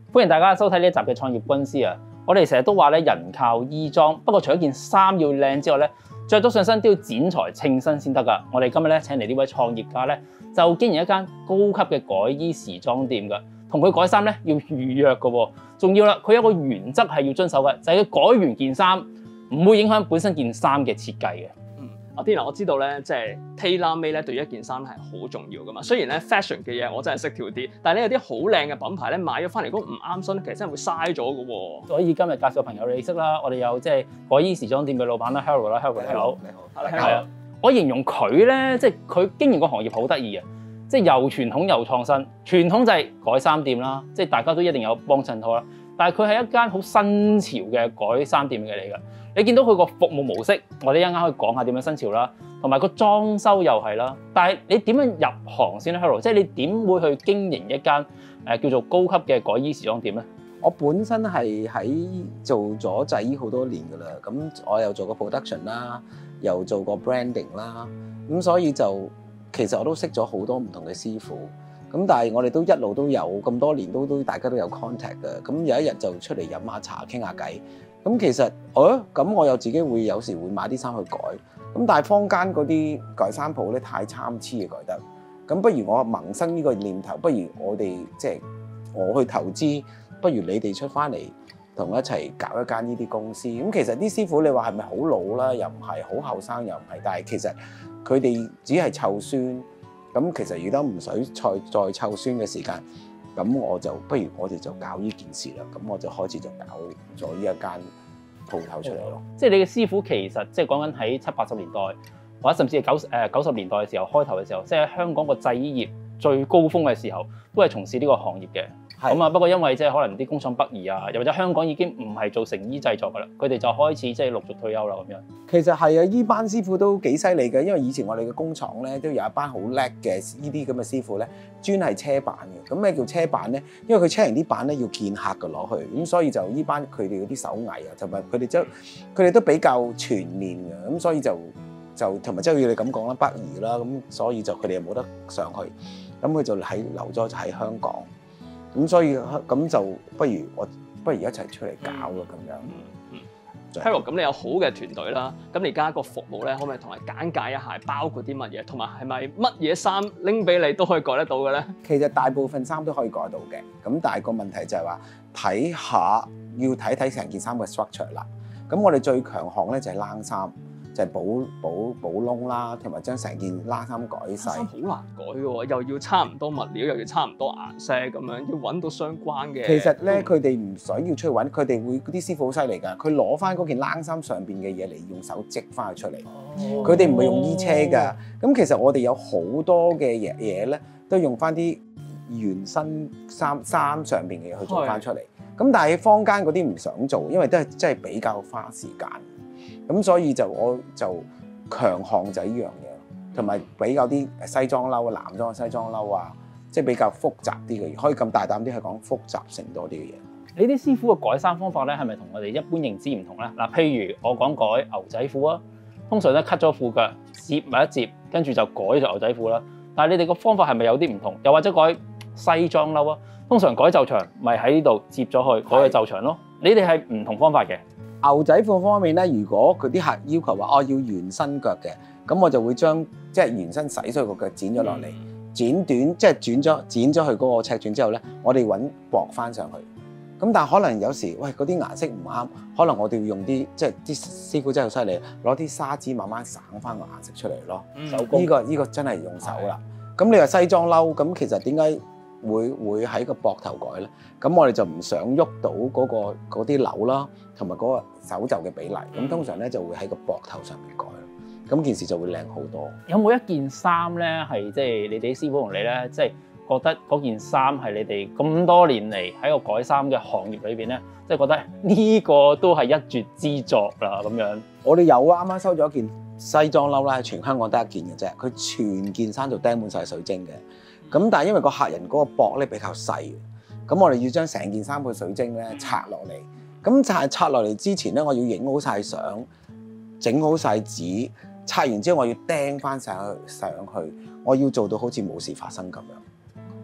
歡迎大家收睇呢一集嘅創業軍師啊！我哋成日都話咧，人靠衣裝，不過除咗件衫要靚之外咧，着咗上身都要剪裁稱身先得㗎。我哋今日咧請嚟呢位創業家咧，就經營一間高級嘅改衣時裝店㗎。同佢改衫咧要預約㗎喎，仲要啦，佢有個原則係要遵守嘅，就係佢改完件衫唔會影響本身件衫嘅設計嘅。 阿 Tina，我知道咧，即係 tailor made 咧對一件衫係好重要噶嘛。雖然咧 fashion 嘅嘢我真係識跳啲，但係咧有啲好靚嘅品牌咧買咗翻嚟，如果唔啱身，其實真係會嘥咗噶喎。 所以今日介紹朋友你識啦，我哋有即係改衣時裝店嘅老闆啦 ，Harold 啦 ，Harold 你好， 你好， 係啊。我形容佢咧，即係佢經營個行業好得意嘅，即係又傳統又創新。傳統就係改衫店啦，即係大家都一定有幫襯拖啦。但係佢係一間好新潮嘅改衫店嘅嚟㗎。你見到佢個服務模式，我哋一陣間可以講下點樣新潮啦，同埋個裝修又係啦。但係你點樣入行先咧 ，Harold？即係你點會去經營一間叫做高級嘅改衣時裝店咧？ 我本身係喺做咗製衣好多年㗎啦，咁我又做過 production 啦，又做過 branding 啦，咁所以就其實我都識咗好多唔同嘅師傅。咁但係我哋都一路都有咁多年都大家都有 contact 嘅。咁有一日就出嚟飲下茶傾下偈。咁其實咁我又自己會有時會買啲衫去改。咁但係坊間嗰啲改衫鋪咧太參差嘅改得。咁不如我萌生呢個念頭，不如我哋即係我去投資，不如你哋出翻嚟同我一齊搞一間呢啲公司。咁其實啲師傅你話係咪好老啦？又唔係，好後生又唔係。但係其實佢哋只係湊孫。咁其實如果唔使再湊孫嘅時間，咁我就不如我哋就搞呢件事啦。咁我就開始就搞咗呢一間鋪頭出嚟咯。 即係你嘅師傅其實即係講緊喺70、80年代，或者甚至係90年代嘅時候開頭嘅時候，即係香港個製衣業最高峰嘅時候，都係從事呢個行業嘅。咁啊，不過因為即係可能啲工廠北移啊，又或者香港已經唔係做成衣製作㗎啦，佢哋就開始即係陸續退休啦咁樣。 其實係啊，依班師傅都幾犀利嘅，因為以前我哋嘅工廠咧都有一班好叻嘅呢啲咁嘅師傅咧，專係車板嘅。咁咩叫車板咧？因為佢車完啲板咧要見客嘅攞去，咁所以就依班佢哋嗰啲手藝啊，同埋佢哋都比較全面嘅，咁所以就同埋即係要你咁講啦，北移啦，咁所以就佢哋又冇得上去，咁佢就留咗就喺香港。咁所以咁就不如一齊出嚟搞咯咁樣。 Harold， 咁你有好嘅團隊啦，咁你而家個服務咧，可唔可以同人簡介一下，包括啲乜嘢，同埋係咪乜嘢衫拎俾你都可以改得到嘅咧？ 其實大部分衫都可以改到嘅，咁但係個問題就係話要睇睇成件衫嘅 structure 啦。咁我哋最強項咧就係冷衫。就係補窿啦，同埋將成件冷衫改細。 好難改嘅喎，又要差唔多物料，又要差唔多顏色咁樣，要揾到相關嘅。 其實咧，佢哋唔想要出去揾，佢哋會嗰啲師傅好犀利㗎。佢攞翻嗰件冷衫上邊嘅嘢嚟用手織翻佢出嚟。佢哋唔係用衣車㗎。咁其實我哋有好多嘅嘢咧，都用翻啲原身衫上邊嘅嘢去做翻出嚟。咁但係坊間嗰啲唔想做，因為都係真係比較花時間。咁所以我就強項就係呢樣嘢，同埋比較啲西裝褸啊、男裝嘅西裝褸啊，即係比較複雜啲嘅嘢，可以咁大膽啲係講複雜性多啲嘅嘢。 你啲師傅嘅改衫方法咧，係咪同我哋一般認知唔同咧？嗱，譬如我講改牛仔褲啊，通常咧 cut 咗褲腳，摺埋一摺，跟住就改咗牛仔褲啦。但係你哋個方法係咪有啲唔同？又或者改西裝褸啊，通常改袖長，咪喺呢度摺咗去改去袖長咯。你哋係唔同方法嘅。 牛仔褲方面咧，如果佢啲客要求話要原身腳嘅，咁我就會將即係原身洗咗佢個腳剪咗落嚟，剪短即係剪咗佢嗰個尺寸之後咧，我哋揾駁翻上去。咁但係可能有時嗰啲顏色唔啱，可能我哋要用啲即係啲師傅真係好犀利，攞啲砂紙慢慢省翻個顏色出嚟咯。手工呢個真係用手啦。咁你話西裝褸，咁其實點解會喺個膊頭改咧？咁我哋就唔想喐到嗰啲紐啦，同埋嗰個手袖嘅比例。咁通常咧就會喺個膊頭上面改，咁件事就會靚好多。 有冇一件衫咧係即係你哋啲師傅同你咧，即係覺得嗰件衫係你哋咁多年嚟喺個改衫嘅行業裏邊咧，即係覺得呢個都係一絕之作啦咁樣？ 我哋有啊，啱啱收咗一件西裝褸啦，全香港得一件嘅啫，佢全件衫就釘滿晒水晶嘅。咁但係因為個客人嗰個膊咧比較細，咁我哋要將成件衫嘅水晶咧拆落嚟。咁拆落嚟之前咧，我要影好晒相，整好晒紙，拆完之後我要釘翻上去，我要做到好似冇事發生咁樣。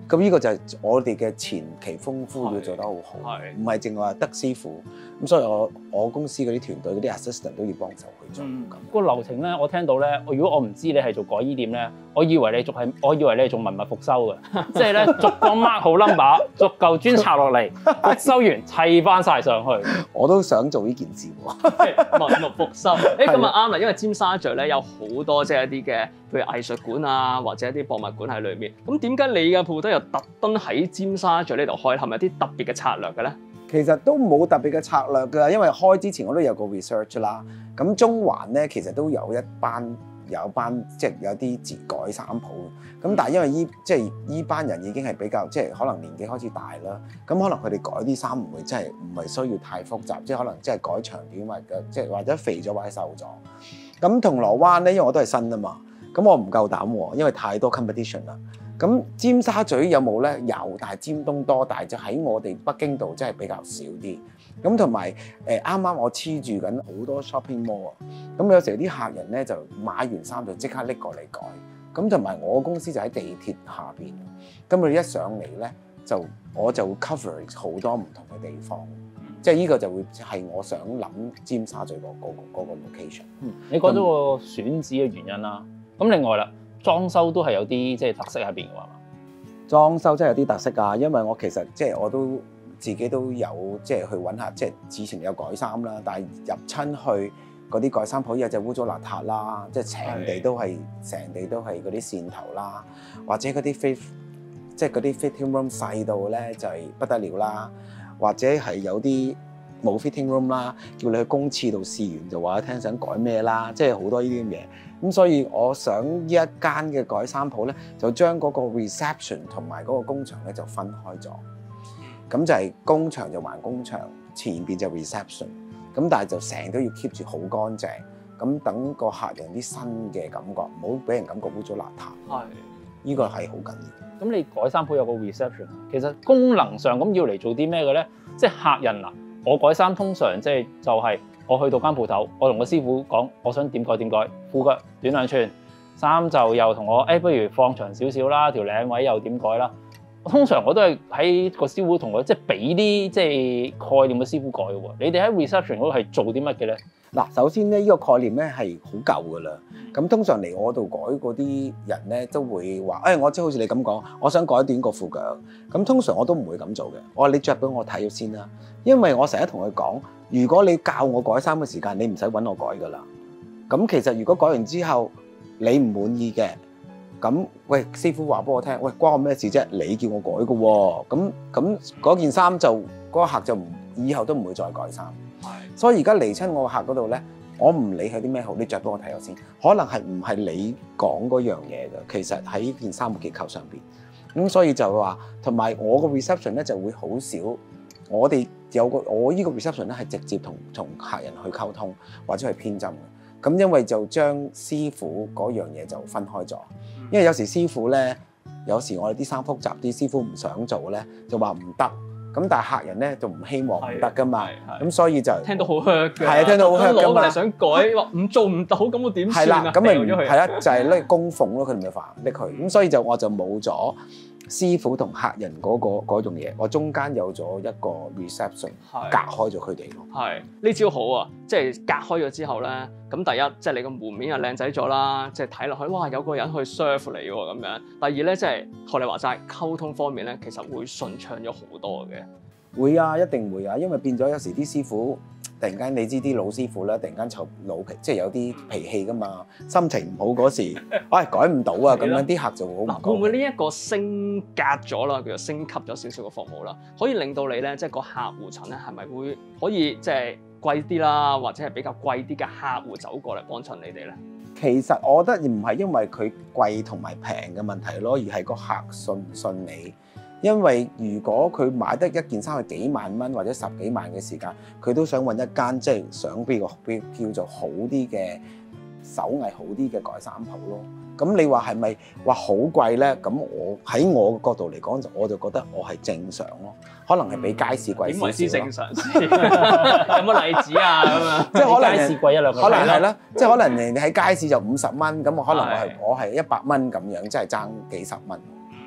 咁呢個就係我哋嘅前期功夫要做得好好， 係唔係淨係話得師傅。咁所以我公司嗰啲團隊嗰啲 assistant 都要幫手去做咁。 個流程咧，我聽到咧，如果我唔知你係做改衣店咧，我以為你係做文物復修嘅，即係咧逐個 mark 好 number，逐嚿磚拆落嚟，復修完砌翻晒上去。 我都想做呢件事喎。 文物復修。咁啊啱啦，因為尖沙咀咧有好多即係一啲嘅，譬如藝術館啊，或者一啲博物館喺裏面。咁點解你嘅鋪頭又特登喺尖沙咀呢度開？係咪有啲特別嘅策略嘅咧？ 其實都冇特別嘅策略㗎，因為開之前我都有個 research 啦。咁中環咧其實都有一班即係有啲改衫鋪。咁但係因為依班人已經係比較即係可能年紀開始大啦，咁可能佢哋改啲衫唔係需要太複雜，即係可能即係改長短或者肥咗或者瘦咗。咁銅鑼灣咧，因為我都係新啊嘛，咁我唔夠膽喎，因為太多 competition 啦。咁尖沙咀有冇咧？有，但係尖東多，但係就喺我哋北京度真係比較少啲。咁同埋啱啱我黐住緊好多 shopping mall 啊，咁有時候啲客人咧就買完衫就即刻拎過嚟改。咁同埋我公司就喺地鐵下邊，咁佢一上嚟咧我就會 cover 好多唔同嘅地方，即係呢個就會係我想諗尖沙咀嗰個 location。 你講咗個選址嘅原因啦，咁另外啦。裝修都係有啲即係特色喺邊㗎嘛？ 裝修真係有啲特色㗎，因為我其實即係我都自己都有即係去揾下，即係之前有改衫啦，但係入親去嗰啲改衫鋪有隻污糟邋遢啦，即係成地都係嗰啲線頭啦，或者嗰啲即係嗰啲 fitting room 細到咧就係不得了啦，或者係有啲冇 fitting room 啦，叫你去公廁度試完就話聽想改咩啦，即係好多呢啲咁嘢。咁所以我想呢一間嘅改衫鋪咧，就將嗰個 reception 同埋嗰個工場咧就分開咗。咁就係工場就還工場，前邊就 reception。咁但係就成日都要 keep 住好乾淨，咁等個客人啲新嘅感覺，唔好俾人感覺污糟邋遢。 係， 呢個係好緊要。 咁你改衫鋪有個 reception， 其實功能上咁要嚟做啲咩嘅咧？即係客人嗱，我改衫通常就係我去到間鋪頭，我同個師傅講，我想點改，褲腳短2寸，衫就又同我不如放長少少啦，條領位又點改啦。通常我都係喺個師傅同我即係俾啲即係概念嘅師傅改嘅喎。你哋喺 reception 嗰度係做啲乜嘅咧？ 嗱，首先咧，呢個概念咧係好舊㗎啦。咁通常嚟我度改嗰啲人咧都會話，我即係好似你咁講，我想改短個褲腳。咁通常我都唔會咁做嘅。我話你着俾我睇咗先啦，因為我成日同佢講，如果你教我改衫嘅時間，你唔使揾我改㗎啦。咁其實如果改完之後你唔滿意嘅，咁喂師傅話俾我聽，喂關我咩事啫？你叫我改嘅喎。咁嗰件衫就嗰個客就以後都唔會再改衫。所以而家嚟親我客嗰度咧，我唔理佢啲咩好，你着俾我睇咗先。可能係唔係你講嗰樣嘢嘅，其實喺件衫嘅結構上邊。咁所以就話，同埋我個 reception 咧就會好少。我哋我呢個 reception 咧係直接同客人去溝通或者係編針嘅。咁因為就將師傅嗰樣嘢就分開咗，因為有時師傅咧，有時我哋啲衫複雜啲，師傅唔想做咧，就話唔得。咁但係客人咧就唔希望唔得噶嘛，咁所以就聽到好 hurt 嘅， 係啊，聽到好 hurt 噶嘛。 攞嚟想改，話唔做唔到，咁我點算啊？ 咁咪係啦，就係拎供奉咯，佢哋咪煩拎佢。咁所以我就冇咗師傅同客人嗰種嘢，我中間有咗一個 reception 隔開咗佢哋咯。 係呢招好啊，即係隔開咗之後咧，咁第一即係你個門面又靚仔咗啦，即係睇落去哇有個人去 serve 你喎咁樣。第二咧即係學你話齋溝通方面咧，其實會順暢咗好多嘅。 會啊，一定會啊，因為變咗有時啲師傅突然間你知啲老師傅咧，突然間臭老脾，即係有啲脾氣噶嘛，心情唔好嗰時，改唔到啊，咁樣啲客就會好唔會唔會呢一個升格咗啦，叫做升級咗少少嘅服務啦，可以令到你咧即係個客戶層咧係咪會可以即係貴啲啦，或者係比較貴啲嘅客戶走過嚟幫襯你哋咧？ 其實我覺得唔係因為佢貴同埋平嘅問題咯，而係個客信唔信你。因為如果佢買得一件衫係幾萬蚊或者10幾萬嘅時間，佢都想揾一間即係想俾個叫做好啲嘅手藝好啲嘅改衫鋪咯。咁你話係咪話好貴咧？咁我喺我角度嚟講，我就覺得我係正常咯。可能係比街市貴少少。點為之正常先？有冇例子啊？咁啊， 即係可能街市貴1-2個， 可能係啦。即係可能你喺街市就50蚊，咁我可能我係100蚊咁樣，即係爭幾十蚊。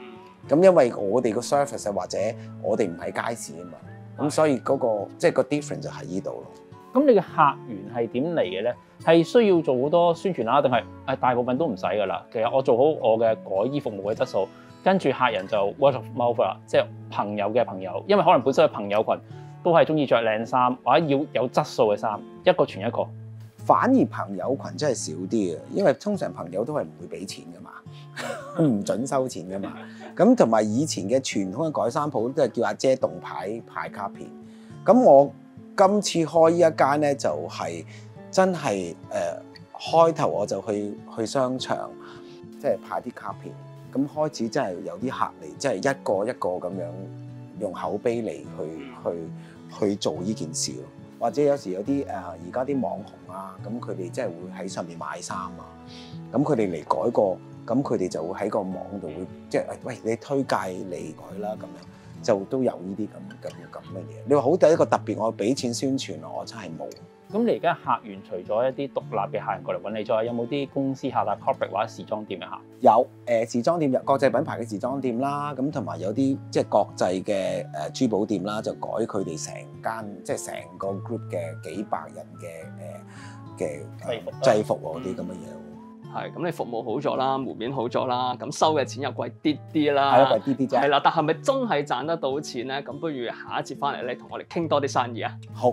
咁因為我哋個 service 或者我哋唔喺街市啊嘛，咁所以嗰、個即係個 difference 就喺呢度咯。 咁你嘅客源係點嚟嘅咧？係需要做好多宣傳啦，定係大部分都唔使噶啦？其實我做好我嘅改衣服務嘅質素，跟住客人就 word of mouth 啦，即係朋友嘅朋友，因為可能本身嘅朋友群都係中意着靚衫或者要有質素嘅衫，一個傳一個。 反而朋友群真係少啲嘅，因為通常朋友都係唔會俾錢噶嘛，唔準收錢噶嘛。咁同埋以前嘅傳統嘅改衫鋪都係叫阿姐動牌派卡片。咁我今次開呢一間咧，就係真係開頭我就去商場，即係派啲卡片。咁開始真係有啲客嚟，即係一個一個咁樣用口碑嚟去做呢件事咯。或者有時有啲而家啲網紅啊，咁佢哋真係會喺上面賣衫啊，咁佢哋嚟改過，咁佢哋就會喺個網度會即係喂，你推介嚟改啦咁樣，就都有呢啲咁嘅嘢。你話好第一個特別，我俾錢宣傳我真係冇。 咁你而家客源除咗一啲獨立嘅客人過嚟揾你之外，有冇啲公司客啊、corporate 或者時裝店嘅客？ 有時裝店，國際品牌嘅時裝店啦，咁同埋有啲即係國際嘅珠寶店啦，就改佢哋成間即係成個 group 嘅幾百人嘅制服嗰啲咁嘅嘢。 係咁，你服務好咗啦，門面好咗啦，咁收嘅錢又貴啲啲啦。 係啊，貴啲啲啫。 係啦，但係咪真係賺得到錢咧？咁不如下一節翻嚟咧，同我哋傾多啲生意啊！ 好。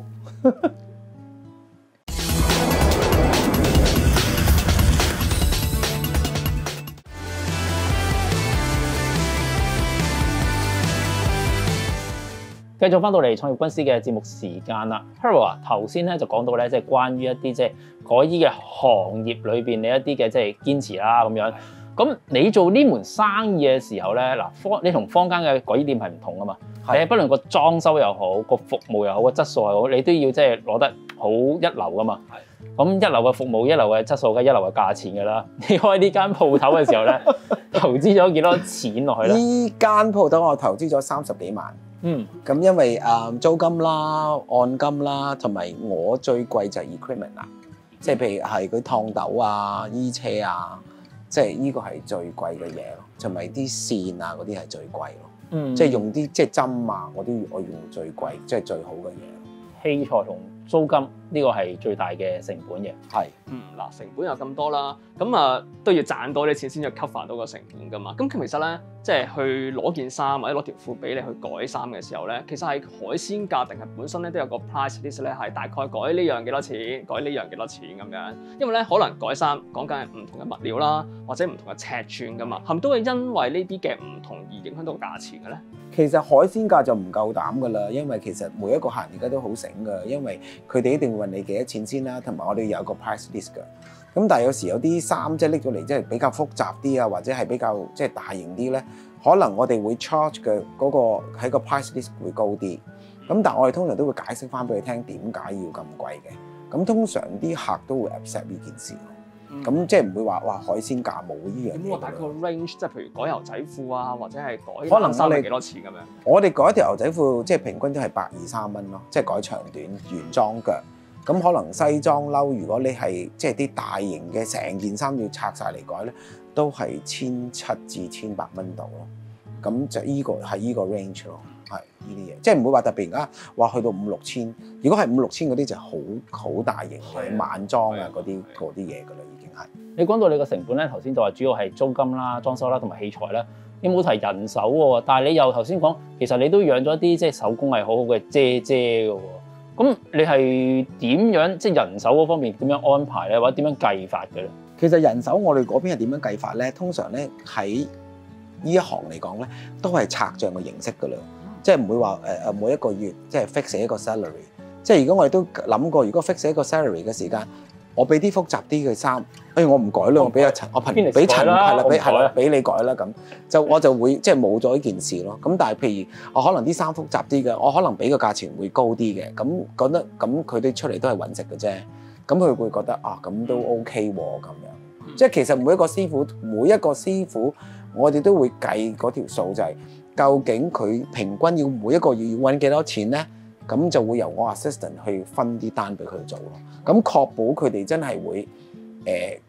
繼續翻到嚟創業軍師嘅節目時間啦 Harold 啊，頭先咧就講到咧，即係關於一啲即係改衣嘅行業裏邊你一啲嘅即係堅持啦咁樣。咁你做呢門生意嘅時候咧，嗱你同坊間嘅改衣店係唔同噶嘛？係，不論個裝修又好，個服務又好，個質素又好，你都要即係攞得好一流噶嘛。係。咁一流嘅服務、一流嘅質素、嘅一流嘅價錢㗎啦。你開呢間鋪頭嘅時候咧，投資咗幾多錢落去咧？ 呢間鋪頭我投資咗30幾萬。咁因為租金啦、按金啦，同埋我最貴就係 equipment 啦，即係譬如係佢燙斗啊、衣車啊，即係呢個係最貴嘅嘢咯，同埋啲線啊嗰啲係最貴咯，即係用啲即係針啊，我用最貴，即係最好嘅嘢。 器材同租金呢個係最大嘅成本嘅。係。 嗱，成本有咁多啦，咁都要賺多啲錢先至 cover 到個成本噶嘛。咁其實咧，即係去攞件衫或者攞條褲俾你去改衫嘅時候咧，其實係海鮮價定係本身咧都有個 price list 咧，係大概改呢樣幾多錢，改呢樣幾多錢咁樣。因為咧可能改衫講緊係唔同嘅物料啦，或者唔同嘅尺寸噶嘛，係咪都會因為呢啲嘅唔同而影響到個價錢嘅咧？ 其實海鮮價就唔夠膽噶啦，因為其實每一個客人而家都好醒噶，因為佢哋一定會問你幾多錢先啦，同埋我哋有個 price list 㗎。咁但係有時有啲衫即係拎咗嚟，即係比較複雜啲啊，或者係比較即係大型啲咧，可能我哋會 charge 嘅嗰個喺個 price list 會高啲。咁但係我哋通常都會解釋翻俾佢聽點解要咁貴嘅。咁通常啲客都會 accept 呢件事。咁即係唔會話哇海鮮價冇呢樣嘢。 咁我大概 range 即係譬如改牛仔褲啊，或者係改可能衫係幾多錢咁樣？ 我哋改一條牛仔褲即係平均都係123蚊咯，即係改長短原裝腳。咁可能西裝褸，如果你係即係啲大型嘅成件衫要拆晒嚟改咧，都係1700至1800蚊度咯。咁就依個係依個 range 咯，係呢啲嘢，即係唔會話特別而家話去到5-6千。如果係5-6千嗰啲就好大型嘅晚裝啊嗰啲嘢㗎啦，已經係。 你講到你個成本咧，頭先就話主要係租金啦、裝修啦同埋器材啦，你冇提人手喎。但係你又頭先講，其實你都養咗一啲即係手工係好好嘅姐姐㗎喎。咁你係點樣即係人手嗰方面點樣安排咧，或者點樣計法嘅咧？ 其實人手我哋嗰邊係點樣計法咧？通常咧喺呢一行嚟講咧，都係拆帳嘅形式㗎啦，即係唔會話每一個月即係 fix 一個 salary。即係如果我哋都諗過，如果 fix 一個 salary 嘅時間，我俾啲複雜啲嘅衫，我唔改啦，我俾陳，我俾陳係啦，俾你改啦咁，我就會即係冇咗呢件事咯。咁但係譬如我可能啲衫複雜啲嘅，我可能俾個價錢會高啲嘅，咁覺得咁佢哋出嚟都係揾食嘅啫，咁佢會覺得咁都 OK 喎咁樣。即係其實每一個師傅，我哋都會計嗰條數，就係究竟佢平均要每一個月要揾幾多錢咧？咁就會由我 assistant 去分啲單俾佢做咯。咁確保佢哋真係會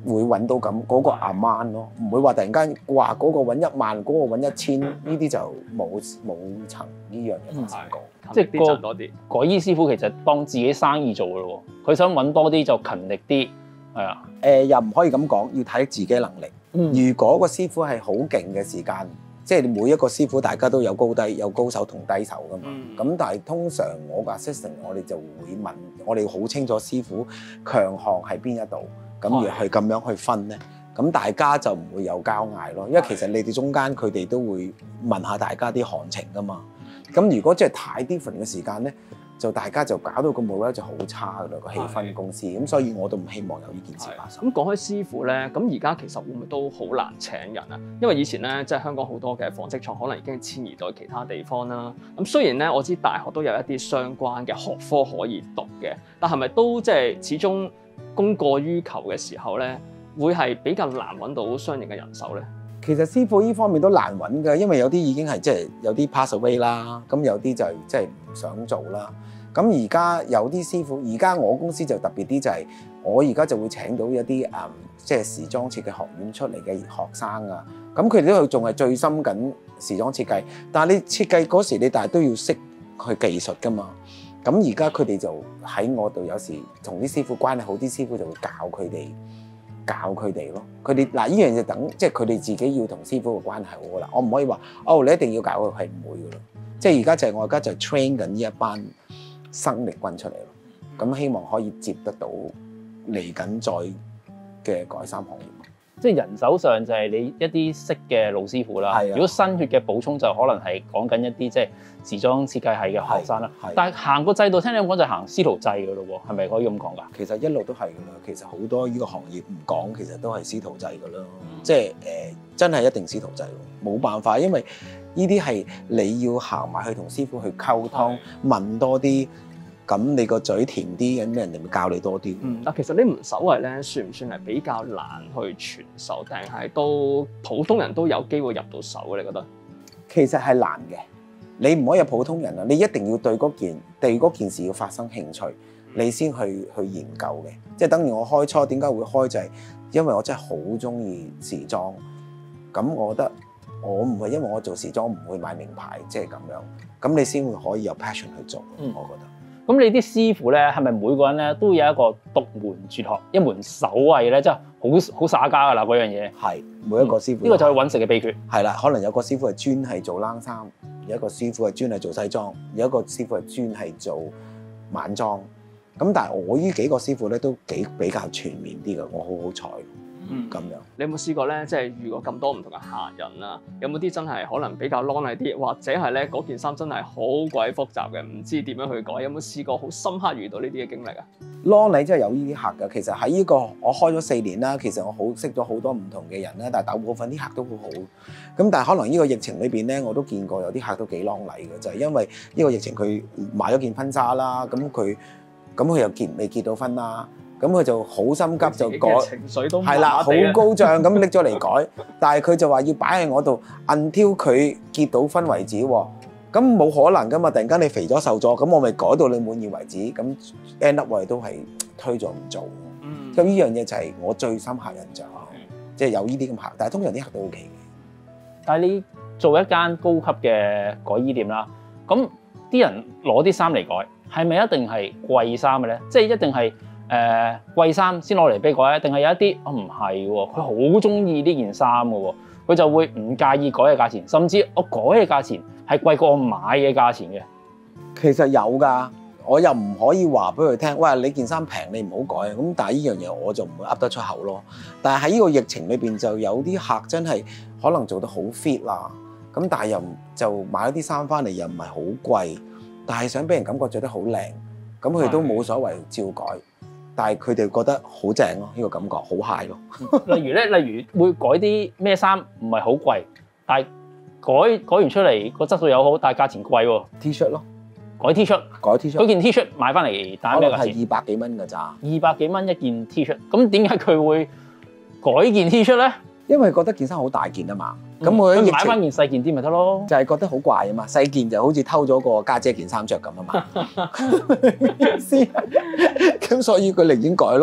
會揾到咁嗰個啱咯，唔會話突然間話嗰個揾1萬，嗰個揾1000，呢啲就冇曾呢樣嘢發生過。 即係啲賺多啲。 改衣師傅其實當自己生意做嘅咯喎，佢想揾多啲就勤力啲，係啊。 又唔可以咁講，要睇自己能力。如果個師傅係好勁嘅時間，即係每一個師傅大家都有高低，有高手同低手噶嘛。咁但係通常我個 assistant 我哋就會問，我哋好清楚師傅強項喺邊一度，咁而去咁樣去分咧，咁大家就唔會有交嗌咯。因為其實你哋中間佢哋都會問下大家啲行情噶嘛。咁如果即係太 different 嘅時間咧，就大家就搞到個模咧就好差噶啦，個氣氛公司。咁所以我都唔希望有呢件事發生。 咁講開師傅咧，咁而家其實會唔會都好難請人啊？因為以前咧，即係香港好多嘅紡織廠可能已經遷移到其他地方啦。咁雖然咧，我知大學都有一啲相關嘅學科可以讀嘅，但係咪都即係始終供過於求嘅時候咧，會係比較難揾到相應嘅人手咧？ 其實師傅呢方面都難揾㗎，因為有啲已經係即係有啲 pass away 啦，咁有啲就即係唔想做啦。咁而家有啲師傅，而家我公司就特別啲，就係我而家就會請到一啲即係時裝設計學院出嚟嘅學生啊。咁佢哋都仲係最深緊時裝設計，但係你設計嗰時你但係都要識去技術㗎嘛。咁而家佢哋就喺我度，有時同啲師傅關係好，啲師傅就會教佢哋咯。佢哋嗱呢樣就等即係佢哋自己要同師傅嘅關係好啦。我唔可以話你一定要教佢，係唔會㗎咯。即係而家就係我而家就 train 緊呢一班生力軍出嚟咯。咁希望可以接得到嚟緊再嘅改衫行業。 即係人手上就係你一啲識嘅老師傅啦。如果新血嘅補充就可能係講緊一啲即係時裝設計系嘅學生啦。但係行個制度聽你咁講就係行師徒制㗎咯喎，係咪可以咁講㗎？ 其實一路都係㗎啦。其實好多呢個行業唔講，其實都係師徒制㗎啦。即係真係一定師徒制喎，冇辦法，因為呢啲係你要行埋去同師傅去溝通，問多啲。咁你個嘴甜啲，咁人哋咪教你多啲。 但其實呢門手藝咧，算唔算係比較難去傳授，定係都普通人都有機會入到手嘅？你覺得？ 其實係難嘅，你唔可以有普通人啊！你一定要對嗰件事要發生興趣，你先去研究嘅。即係等於我開初點解會開就係因為我真係好中意時裝。咁我覺得我唔係因為我做時裝唔會買名牌，即係咁樣。咁你先會可以有 passion 去做。我覺得。 咁你啲師傅咧，係咪每個人咧都有一個獨門絕學，一門手藝咧，真係好耍家㗎啦嗰樣嘢。 係每一個師傅。 呢個就係揾食嘅秘訣。 係啦，可能有個師傅係專係做冷衫，有一個師傅係專係做西裝，有一個師傅係專係做晚裝。咁但係我呢幾個師傅咧都比較全面啲嘅，我好彩。咁樣， 你有冇試過咧？即係遇過咁多唔同嘅客人啦，有冇啲真係可能比較 lonely 啲，或者係咧嗰件衫真係好鬼複雜嘅，唔知點樣去改？有冇試過好深刻遇到呢啲嘅經歷啊 ？lonely 真係有呢啲客㗎。其實喺呢個我開咗4年啦，其實我識咗好多唔同嘅人啦，但係大部分啲客都好好。咁但係可能呢個疫情裏邊咧，我都見過有啲客都幾 lonely嘅，就係因為呢個疫情佢買咗件婚紗啦，咁佢又未結到婚啦。咁佢就好心急就改， 情緒都係啦，好高漲咁拎咗嚟改，但係佢就話要擺喺我度 until 佢結到婚為止喎。咁冇可能噶嘛！突然間你肥咗瘦咗，咁我咪改到你滿意為止。咁 end up 我哋都係推咗唔做。咁呢樣嘢就係我最深刻印象，即係有呢啲咁客，但係通常啲客都 OK 嘅。 但係你做一間高級嘅改衣店啦，咁啲人攞啲衫嚟改，係咪一定係貴衫嘅咧？即係一定係貴衫先攞嚟俾改，定係有一啲唔係喎？佢好中意呢件衫嘅喎，佢就會唔介意改嘅價錢，甚至我改嘅價錢係貴過我買嘅價錢嘅。 其實有㗎，我又唔可以話俾佢聽，喂，你件衫平，你唔好改。咁但係呢樣嘢我就唔會噏得出口咯。但係喺呢個疫情裏邊，就有啲客真係可能做得好 fit 啦，咁但係又就買咗啲衫翻嚟又唔係好貴，但係想俾人感覺着得好靚，咁佢都冇所謂照改。但係佢哋覺得好正咯，呢個感覺好 high 咯。 例如會改啲咩衫唔係好貴，但係改完出嚟個質素又好，但係價錢貴喎。 T-shirt 咯， 改 T-shirt，嗰件 T-shirt 買翻嚟大概咩價錢？ 係200幾蚊㗎咋。 200幾蚊一件 T-shirt，咁點解佢會改件 T-shirt 咧？ 因為覺得件衫好大件啊嘛。咁我買翻件細件啲咪得咯？ 就係覺得好怪啊嘛，細件就好似偷咗個家姐件衫着咁啊嘛。咁所以佢寧願改咯。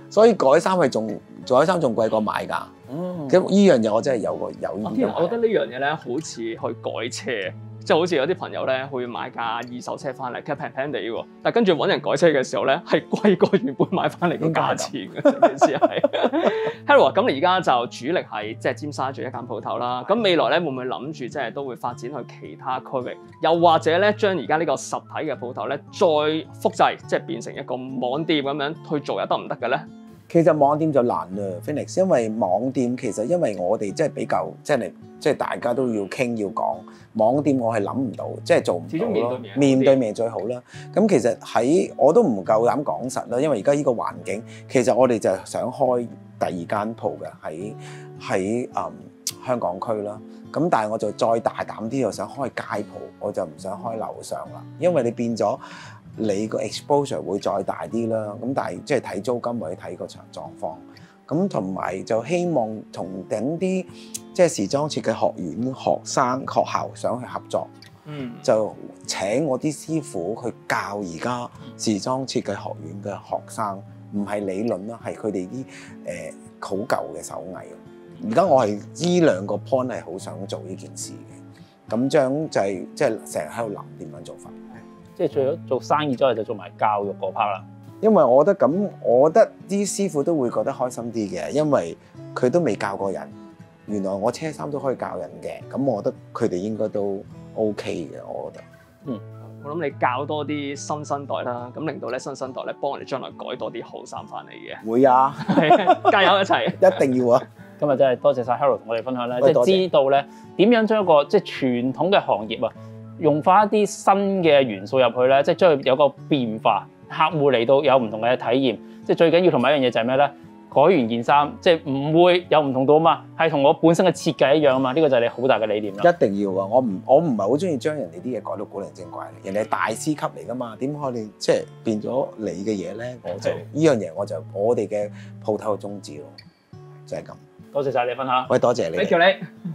所以改衫仲貴過買㗎。咁呢樣嘢我真係有意見。 我覺得呢樣嘢咧，好似去改車，即係好似有啲朋友咧會買架二手車翻嚟，其實平平地喎，但係跟住揾人改車嘅時候咧，係貴過原本買翻嚟嘅價錢嘅，成件事係。Harold， 咁你而家就主力係即係尖沙咀一間鋪頭啦，咁未來咧會唔會諗住即係都會發展去其他區域，又或者咧將而家呢個實體嘅鋪頭咧再複製，即係變成一個網店咁樣去做又得唔得嘅咧？ 其實網店就難啦 ，Phoenix， 因為網店其實因為我哋即係比較即係大家都要傾要講，網店我係諗唔到，即係做唔到咯。面對面最好啦。咁其實我都唔夠膽講實啦，因為而家呢個環境，其實我哋就想開第二間鋪嘅喺香港區啦。咁但係我就再大膽啲，又想開街鋪，我就唔想開樓上啦，因為你變咗。你個 exposure 會再大啲啦，咁但係即係睇租金或者睇個場狀況，咁同埋就希望同頂啲即係時裝設計學院學校想去合作，就請我啲師傅去教而家時裝設計學院嘅學生，唔係理論啦，係佢哋啲好舊嘅手藝。而家我係呢兩個 point 係好想做呢件事嘅，咁將就係即係成日喺度諗點樣做法。 即係除咗做生意之外，就做埋教育嗰 part 啦。 因為我覺得咁，我覺得啲師傅都會覺得開心啲嘅，因為佢都未教過人，原來我車衫都可以教人嘅，咁我覺得佢哋應該都 OK 嘅，我覺得。 我諗你教多啲新生代啦，咁令到咧新生代咧幫我哋將來改多啲好衫翻嚟嘅。 會啊， 加油一齊！ 一定要啊！ 今日真係多謝晒 Harold 同我哋分享咧，即係知道咧點樣將一個即係傳統嘅行業啊，用翻一啲新嘅元素入去咧，即係將佢有個變化，客戶嚟到有唔同嘅體驗。即係最緊要同埋一樣嘢就係咩咧？改完件衫，即係唔會有唔同到啊嘛，係同我本身嘅設計一樣啊嘛。呢個就係你好大嘅理念啦。 一定要啊！我唔係好中意將人哋啲嘢改到古靈精怪嘅，人哋係大師級嚟噶嘛，點可以即係變咗你嘅嘢咧？我就呢樣嘢我哋嘅鋪頭嘅宗旨咯，就係咁。 多謝晒你分享。 喂，多謝你。 Thank you你。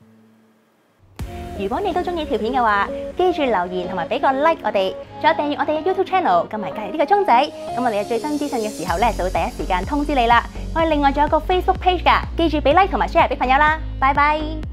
如果你都中意條片嘅話，記住留言同埋俾個 like 我哋，仲有訂閱我哋嘅 YouTube channel，撳埋隔離呢個鐘仔，咁我哋嘅最新資訊嘅時候咧，就會第一時間通知你啦。我哋另外仲有個 Facebook page 㗎，記住俾 like 同埋 share 俾朋友啦。拜拜。